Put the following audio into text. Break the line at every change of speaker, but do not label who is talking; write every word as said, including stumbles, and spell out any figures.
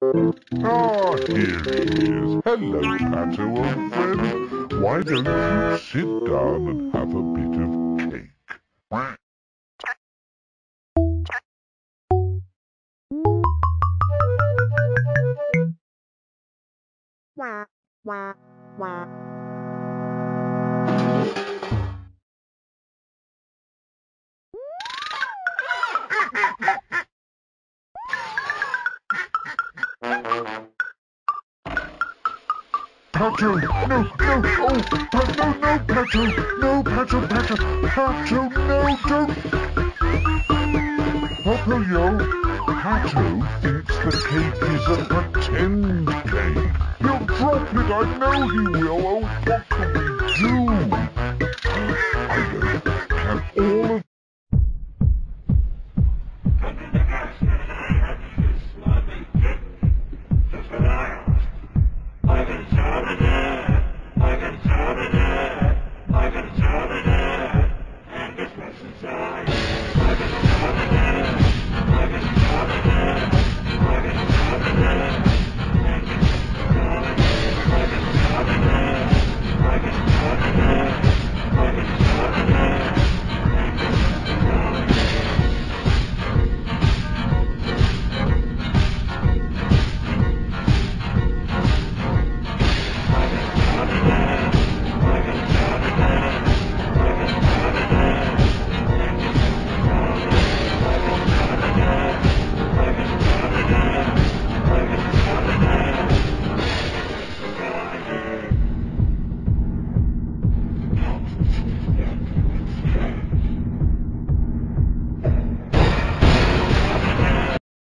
Ah, here he is. Hello, Pato, old friend. Why don't you sit down and have a bit of cake?
Wah, wah, wah.
Pato, no, no, oh, Pato, no, Pato, no, Pato, Pato, Pato, no, don't. Popoyo, Pato thinks the cake is a pretend cake. He'll drop it, I know he will, oh,